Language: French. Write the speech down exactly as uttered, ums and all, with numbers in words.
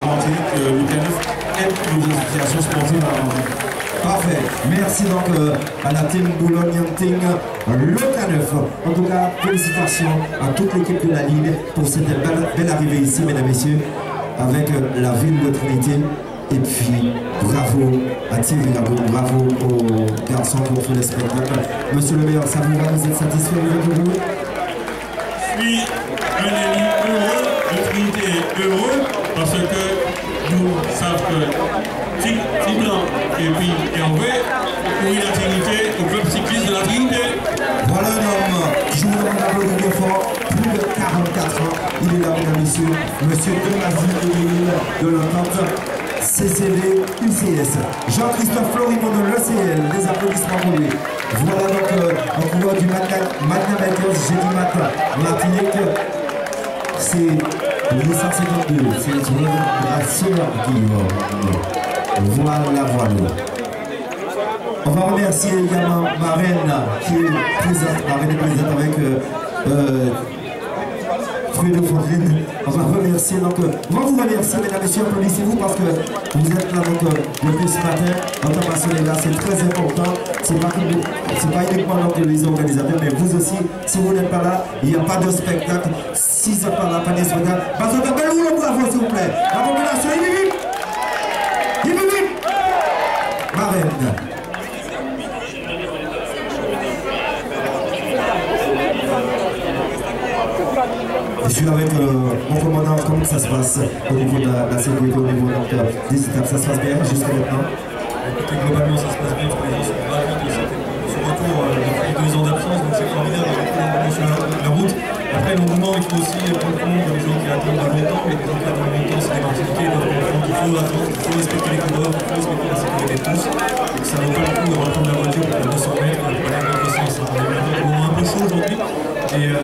Martinique, le Caneuf aide nos associations sportives à la Martinique. Parfait. Merci donc euh, à la team Boulogne-Yanting, le Caneuf. En tout cas, félicitations à toute l'équipe de la Ligue pour cette belle, belle arrivée ici, mesdames et messieurs, avec euh, la ville de Trinité. Et puis, bravo à Thierry Lago, bravo aux garçons pour faire le spectacle. Monsieur le maire, ça vous va? Vous êtes satisfait? Vous êtes heureux? Je suis un élu heureux, le Trinité est heureux, parce que nous savons que Tigran et puis Hervé, pour la Trinité, au club cycliste de la Trinité. Voilà un homme qui joue dans la voie de fort, plus de quarante-quatre ans. Il est là, mesdames et messieurs, monsieur Demazie Émile de l'Entente. C C V U C S. Jean-Christophe Florimond de l'E C L, des applaudissements pour lui. Voilà donc euh, en couleur du Magna Makers, j'ai dit matin, Martinique, c'est huit cent cinquante-deux, c'est une rassure qui voilà, voilà. On va remercier également Marraine qui est présente, Marraine est présente avec euh, euh, Fruits de Fontaine. On va remercier, donc, euh, on va vous remercier, mesdames et messieurs, applaudissez-vous parce que vous êtes là donc, euh, depuis ce matin, en tant que là, c'est très important. C'est pas, pas uniquement donc, les organisateurs, mais vous aussi, si vous n'êtes pas là, il n'y a pas de spectacle. Si vous n'êtes pas là, pas de spectacle. Parce que bel rouleau, bravo, s'il vous plaît. La population, il vit vite. Il vit vite. Marraine. Je suis avec euh, mon commandant, comment ça se passe au niveau de la, la sécurité, au niveau donc, euh, des étapes, ça se passe bien jusqu'à maintenant? Écoutez, globalement ça se passe bien, les gens sont ravis de ce retour euh, depuis deux ans d'absence, donc c'est formidable avec l'engouement sur la, la route. Après l'engouement, il faut aussi prendre compte des gens qui attendent de longtemps, mais les gens qui attendent longtemps, c'est des Martiniquais, donc il faut attendre, il faut respecter les coureurs, il faut respecter la sécurité de tous. Donc ça vaut pas le coup de reprendre la voiture pour deux cents mètres, pour aller dans l'autre sens. On est un peu chaud aujourd'hui.